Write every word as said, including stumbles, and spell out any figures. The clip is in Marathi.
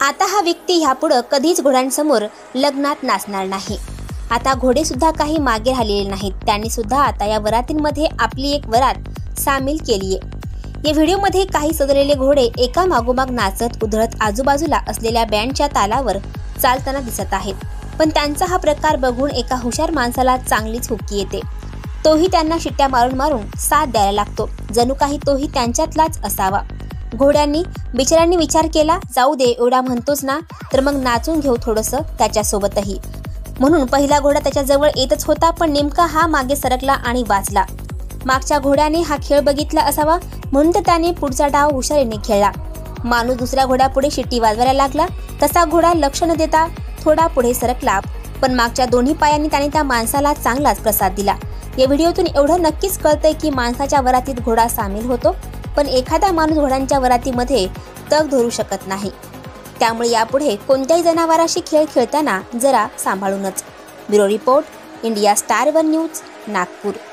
आता हा व्यक्ती ह्यापुढे कधीच घोड्यांसमोर लग्नात नाचणार नाही। आता घोडे सुद्धा काही मागे राहिलेले नाहीत, त्यांनी सुद्धा आता या वरातींमध्ये आपली एक वरात सामील केली आहे। या व्हिडिओमध्ये काही सजलेले घोडे एका मागोमाग नाचत उधळत आजूबाजूला असलेल्या बँडच्या तालावर चालताना दिसत आहेत, पण त्यांचा हा प्रकार बघून एका हुशार माणसाला चांगलीच हुक्की येते। तोही त्यांना शिट्ट्या मारून मारून साथ द्यायला लागतो, जणू काही तोही त्यांच्यातलाच असावा। घोड्यांनी बिचाऱ्यांनी विचार केला, जाऊ दे, एवढा म्हणतोच ना तर मग नाचून घेऊ थोडंसं त्याच्यासोबतही। म्हणून पहिला घोडा त्याच्या जवळ येतच होता, पण नेमका हा मागे सरकला आणि वाचला। मागच्या घोड्याने हा खेळ बघितला असावा, म्हणून तर त्याने पुढचा डाव हुशारीने खेळला। माणूस दुसऱ्या घोड्यापुढे शिट्टी वाजवायला लागला, तसा घोडा लक्ष न देता थोडा पुढे सरकला, पण मागच्या दोन्ही पायांनी त्याने त्या माणसाला चांगलाच प्रसाद दिला। या व्हिडिओतून एवढं नक्कीच कळतंय की माणसाच्या वरातीत घोडा सामील होतो, पण एखादा माणूस घोड्यांच्या वरातीमध्ये तग धरू शकत नाही। त्यामुळे यापुढे कोणत्याही जनावराशी खेळ खेळताना जरा सांभाळूनच। Bureau report, India Star One News, Nagpur.